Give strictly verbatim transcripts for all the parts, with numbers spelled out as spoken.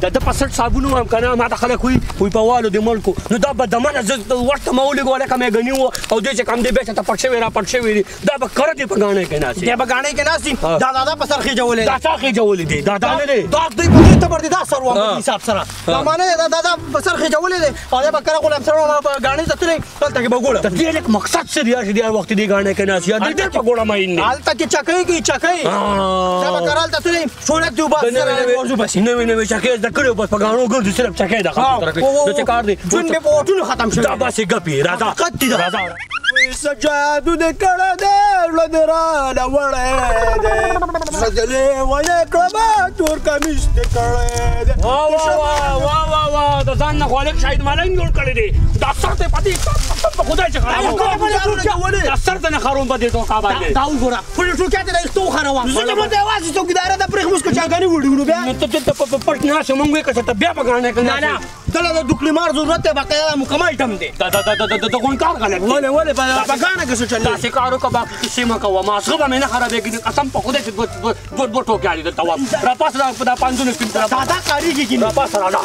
ده په سټ صابون وایم که نه ماته خلک وایي وایي په والو د ملکو نو دا به دمنه زه ورته ما ولېږو هلکه مېږني وو او دوی چې کوم دی بېرته ته پټ شوي را پټ شوي دي دا به کره دې په ګاڼۍ کې ناست دی به ګاڼۍ کې ناست دي دا دادا په سر خېجولی دا چا خېجولی دی دا دا نه دی دا دوی په دوی تبر دي دا سر وم په حساب سره دا معنی دی دا دادا په سر خېجولی دی او دی به کره غلام سره په ګاڼۍ ته تللی هلته کې به ګوړه د دې لږ مقصد څه دی چې دې هر وخت دې ګاڼۍ کې ناست یا دې ډېر په ګوړه ماین دی هلته کې چکۍ کوي چکۍ دا به کره هلته تللی شولک دې وباسي نوې نوې چکۍ زده کړې بس په ګاڼو ګرځي صرف چکۍ ده خبره کوي چې کار دی ژوند مې په اوټونو ختم شوی دا باسې ګپې راځه حقیقت دی راځه سجادو دې کړه دې زړه دې رانه وړی دی زړه دې لیونی کړمه تور کمیس دې کړی دی وا وا وا وا وا وا د ځان نه خو هلک شاهد ملنګ جوړ کړی دی دا سر دې په دې په خدای چې خرابوم دا سر ته نه خروم په دې ټوکا باندې دا وګوره پلي ټوکا ته د ایستو وخروه زه ته به یوازې څوکیداره د پرېښ موسکو چاګانې وړي نو بیا ته په پټ ناست موږ وایو که ته بیا په ګاڼۍ کې نه نه دله د دوکلیمار ضرورت دی باقاعده مکمل ټم دی د غونکار غلط دی ولې ولې په ګاڼه کې څه چلېږي داسې کار وکړه باقي کیسې مه کوه مازغه به مې نه خرابېږي قسم په خدای چې دوه دوه ټوکې اړي درته وایم راپاسه دا پنځونه سپین دادا کارېږي که راپاسه راځه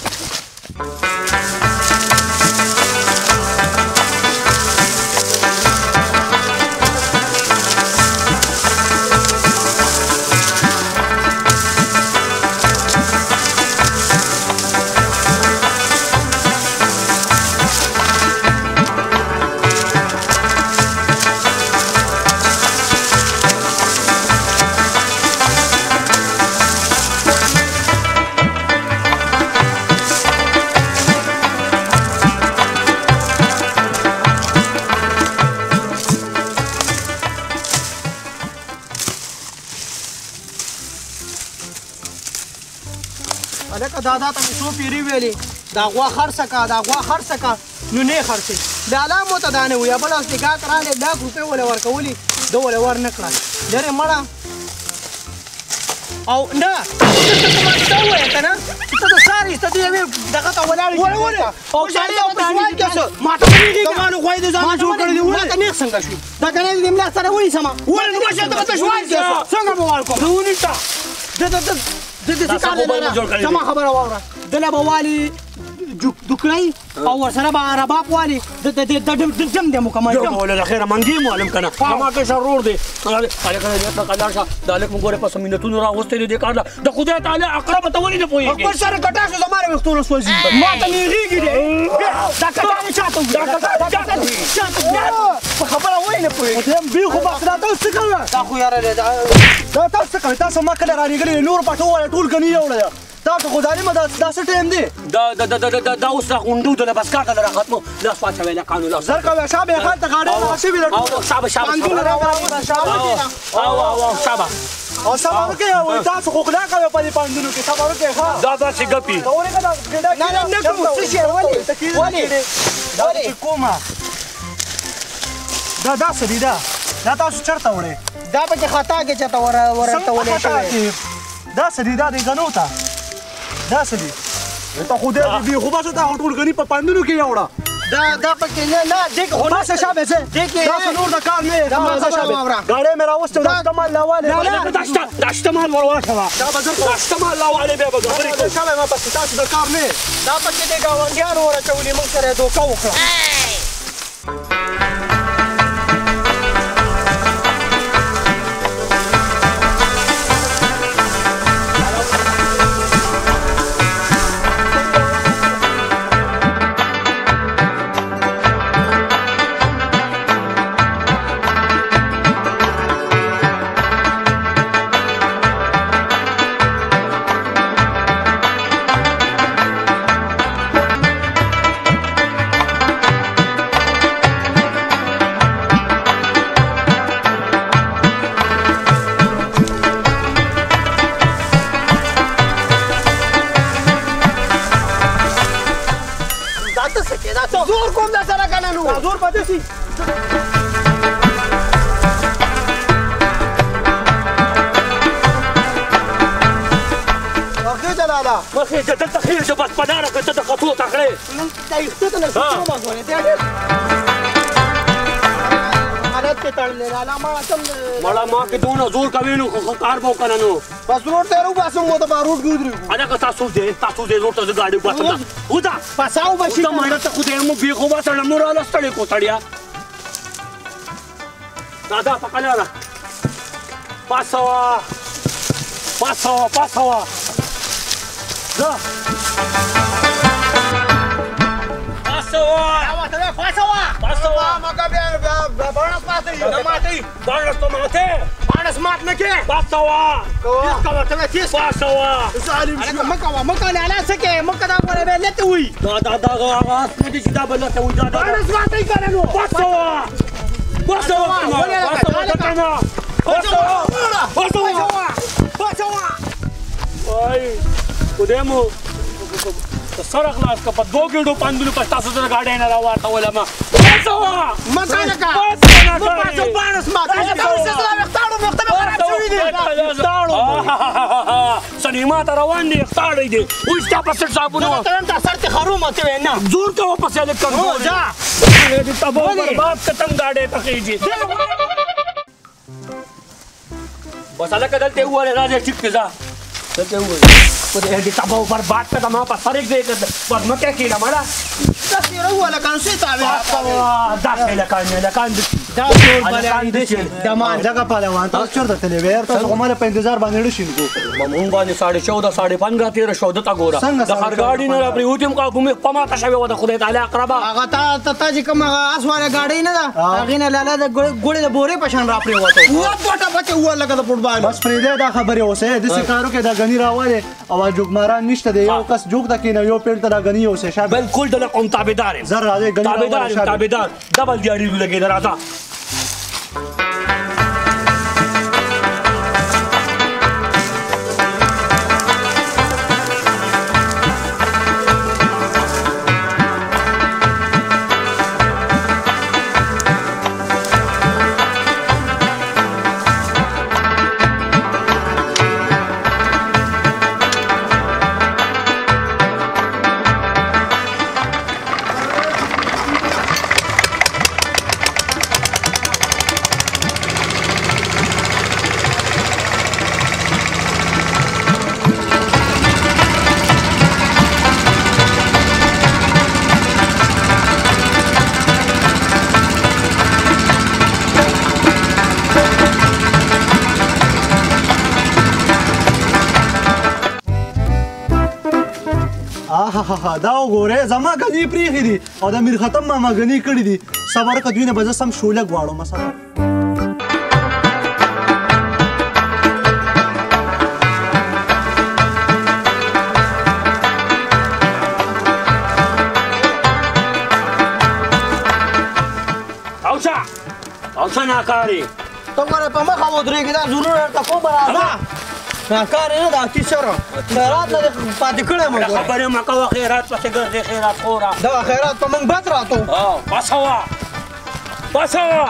هلکه دادا ته مې څو پیرې ویلې دا غوا خرڅه که دا غوا خرڅه که نو نه خرڅې دا لا مو ته دا نه وي بل اوس نکاح ته راغلی لاک روپۍ ولې ورکولي ده ولې ور نه کړه لرې مړه او نه دا ووایه که نه چې ته د سار ایسته د یوې دغه ته ولاړې ولې ولې او سړی او په سوال کې څه ما ته ولېږي که زمانو غوایي د ځان جوړ کړی دي ما ته نیغ څنګه شو دا که نه دې ملا سره ونیسمه ولې نو ماشه ته په سوال کې څنګه به وال کوم زه ونیسه د دې کار نه زما خبره واوره دله به والي دوکړی او ورسره به رباب والي د جم دی مکمل جم له خیره منګي معلوم کنه ما کې شرور دی هغه کله قدر شه د الک موږ په سمینتونو راوستل دي کار د خدای تعالی اقرب ته ولې نه پوي خپل سره کټا شو زماره وختونه سوځي ما ته نیږي دی دا کټا نه چاته دا کټا چاته په خبره ولې نه پوي دیم بي خو بس دا تاسو څه دا خو یاره دا تاسو څه تاسو ما کله را لګلې نور پټو ټول کني یوړل تاسو خدای ما دا څه ټیم دی دا دا دا دا اوس غونډو د بس کار ته راختمو لا فاته ویلا قانون لا زر کا شابه خان ته غاړه راشي ویل او شابه شابه او او او شابه او صبر کې او تاسو خو خلا کوي په دې پاندونو کې صبر کې ها دا دا څه ګپی نه نه نه کوم څه شي ولې ولې دا کومه دا دا څه دی دا دا تاسو چرته وړي دا په خطا کې چته ور ورته ولې شوی دا څه دی دا دی غنو تا دا څه دی ته خو دې دی خو بس ته ټول غني په پاندونو کې یوړه دا دا پکې نه نه دې خو بس شابه څه دې دا نور د کار نه دا ما شابه غاړې مې راوسته دا استعمال لاواله نه نه دا استعمال ورواشه دا بزر دا استعمال لاواله بیا به دا شابه ما پس تاسو د کار نه دا پکې دې گاونډیانو ورچولې موږ سره دوکا وکړه زور کوم دا سره کنه نو زور پاتې سي واخې جلاله واخې ته دلته خیر چې بس پداره که ته د خطو تخړې دا یخته ته نه څه ما غوړې ته حالت کې تړلې لالا ما سم مړه ما کې دونه زور کوي نو خو کار به وکړه نو بس روډ ته وباسم مو ته روډ کې ودرېږو هلکه تاسو دې تاسو دې روډ ته زه ګاډي وباسم وځه پساو به شي ته مړه ته خدای مو بې خو باسړه مو راله ستړې کو سړیا دا دا پکړه ده پاسوا پاسوا پاسوا ځه پاسوا پاسوا مګه بیا باڼس ماته نه ماتې باڼس ته ماتې باڼس مات نه کې پاسوا تیز کوه ته تیز پاسوا ظالم شو مکه مکه لالا سکه مکه دا غوړې به لته وي دا دا دا هغه نه دي چې دا بل ته وي دا باڼس ماته کنه نو پاسوا پاسوا پاسوا کنه پاسوا پاسوا پاسوا وای خدایمو سره خلاص کا په دوه ګډو پاندونو په تاسو سره گاډي نه راوړته ولما پاسوا مکه لکه پاسوا پاسو باڼس ماته تاسو سره وختاړو وخت به خراب شوی دي وختاړو سنیما ته روان دي وختاړي دي وښ تا په سر صابونه ته ته سر ته خرو مته نه زور کا واپس الک کړو جا دې تبو برباد ختم گاډي تخیږي بس الک دلته وله راځي ټیک ځه دلته وله په دې تبو برباد کړه ما په سر یک دې بس مکه کېلا مړه تاسو ولا کان څه تا دا څه لکان لکان دا ټول باندې د مان ځکه په لوان تاسو چرته تلې وې تاسو کومه په انتظار باندې ډشین کو مونږ باندې ساڑھے چودہ ساڑھے پندرہ تیرہ چودہ تا ګورا د هر گاډي نه پرې وټیم کا کومه پماته شوی و د خدای تعالی اقربا هغه تا ته چې کومه اسواره گاډي نه ده هغه نه لاله د ګوړې د بورې په شان را پرې وته و پټه پټه و لګه د فوټبال بس پرې دا خبره اوسه د سکارو کې دا غنی راواله او جوګماران نشته دی یو کس جوګ د کینه یو پیړ ته دا غنی اوسه شابه بالکل د قوم تابعدار زر راځي غنی تابعدار تابعدار ډبل دیاری لګي دراځه دا وګوره زما غنی پریخي دي او د میر ختم ما غنی کړی دي صبر کدوې نه بز سم شوله غواړو مثلا اوچا اوچا ناکاری ته ګوره په مخه ودرېږي دا زورونه ته کوم راځه ناکار نه دا کی سره خیرات نه پاتې کړم خبره ما کوه خیرات پسې ګرځي خیرات خورا دا خیرات په موږ بد راتو ها پاسوا پاسوا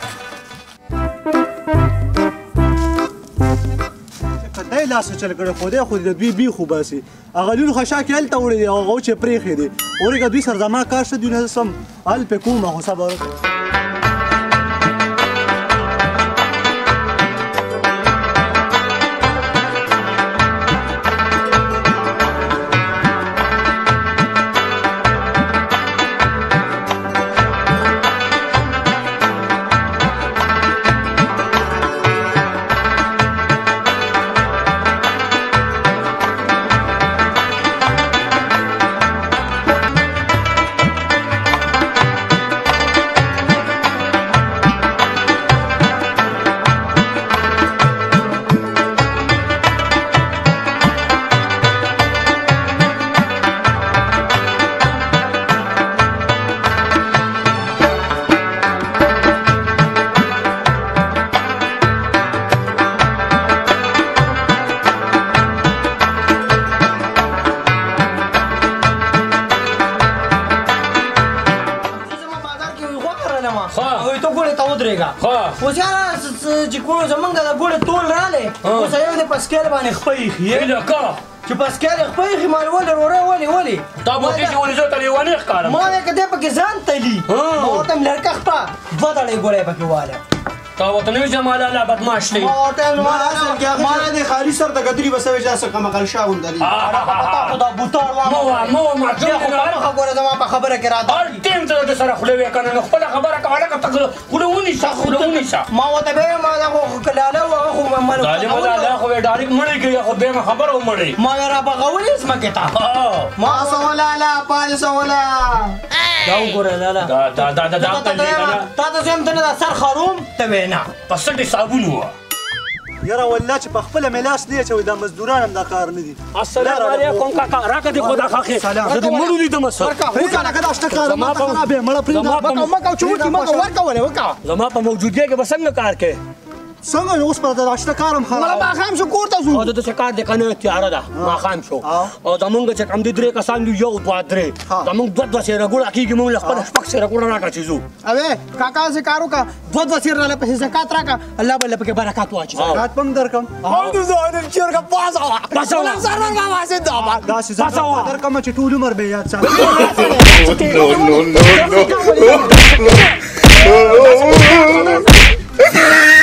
کدی لاس چل کړه خو دې خو دې دوی بي خو باسي هغه لون خشا کې هلته وړي هغه چې پرېخې دي اورګه دوی سر زما کار شه دوی نه سم هل په کومه خو صبر ګوړې ته ودرېږه اوس یاره چې کوم زمونږ د ګوړې ټول رالی اوس یو دې په سکیل باندې خپه ایښي چې په سکیل یې خپه ایښي ما ولې وروره ولې ولې دا به کېږي ولې زه ته لیونی ښکارم ما وایې که دی پکې ځان تلي ما ورته یم لړکه خپه دوه دړۍ ګوړی پکې واله تا ورته نه وي جمال الله بدماش دی ما ورته یم ما نه دی خالي سر د ګدري به سوی جاسه کمقل شاه غونډه دي خو دا بوتار مه وه مه وه ماجون دی نو مخه ګوره زما په خبره کې را هر ټیم ته د سره خوله وې که نه نو خپله خبره کوه لکه ته خوله ونیسه خوله ونیسه ما ورته به ما دا خو لاله و هغه خو ظالمه لاله خو یې ډایرکټ مړی کوي خو بیا مې خبره ومړی ما یې را بغولې ځمکې ته ما سوله لا پال سوله دا وګوره لاله دا دا دا دا دا تا ته زم ته نه دا سر خروم ته وې نه په سټې صابون وه یاره والله چې په خپله مې لاس نه اچوي دا مزدوران هم دا کار نه دي السلام علیکم کاکا راکه دې خدا خاخې زه دې مړو لیدم څه وکړه لکه دا شته کار مه خرابې مړه پرېږده مکه مکه چې وکړي مکه ورکولې وکړه زما په موجودګۍ کې به څنګه کار کوې څنګه اوس په دا شته کار هم خراب مړه ماښام شو کور ته ځو او دته چې کار دی که نه تیاره ده ماښام شو او زمونږ چې کوم دي درې کسان دي یو دوه درې زمونږ دوه دوه سېره ګوړه کېږي مونږ له خپله شپږ سېره ګوړه راکړه چې ځو اوې کاکا داسې کار وکړه دوه دوه سېر راله پسې زکات راکړه الله به له پکې برکات واچي زکات به هم درکړم داسې زکات درکړم چې ټول عمر به یاد ساتم No, no, no, no.